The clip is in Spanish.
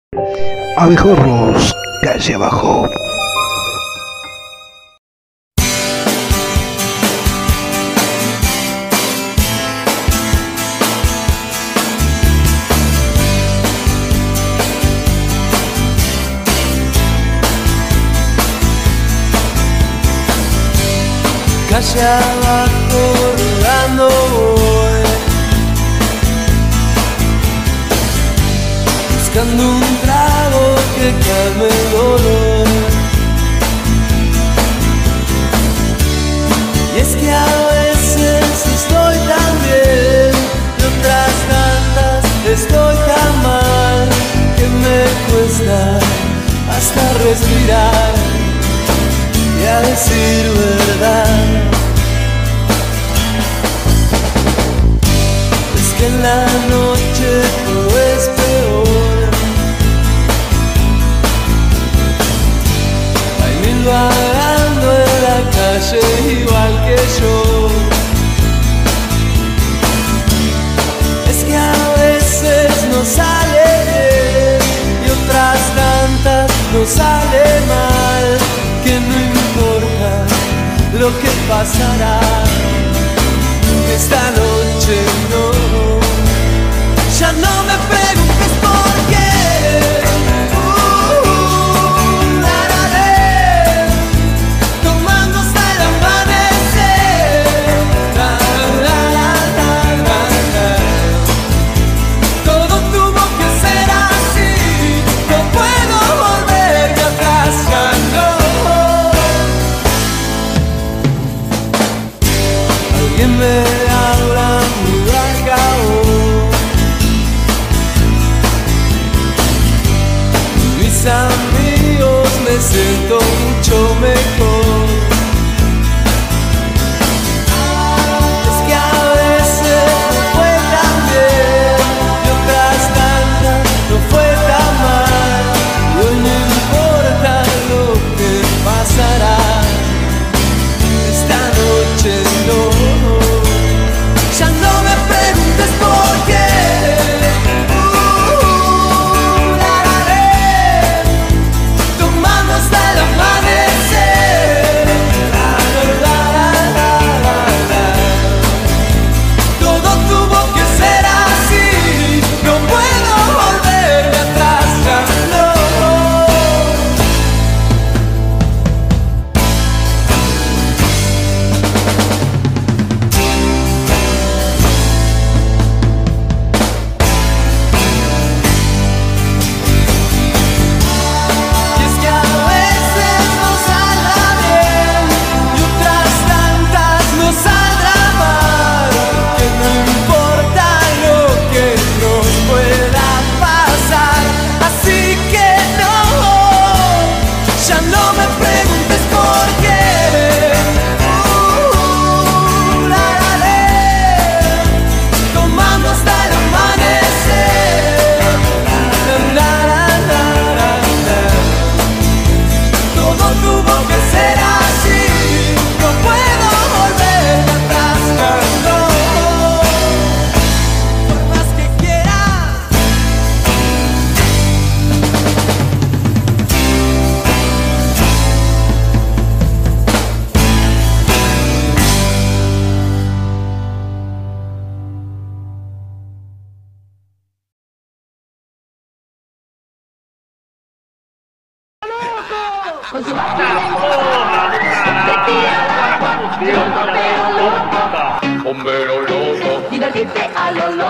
Abejorros, calle abajo. Calle abajo rodando voy, buscando un trago que calme el dolor. Y es que a veces estoy tan bien y otras tantas estoy tan mal que me cuesta hasta respirar y a decir verdad. Es que en la noche todo es peor. Hay mil vagando en la calle igual que yo. Es que a veces nos sale bien y otras tantas nos sale mal, que no importa lo que pasará. Esta noche no, ya no me preguntes por qué. Daré, tomando hasta el amanecer. Todo tuvo que ser así, no puedo volver de atrás, ya no. Alguien me amigos, me siento mucho mejor. Es que a veces no fue tan bien y otras tantas no fue tan mal, y hoy no importa lo que pasará. Esta noche no, ya no me preguntes por qué. Con su bombero loco, divertirte a lo loco.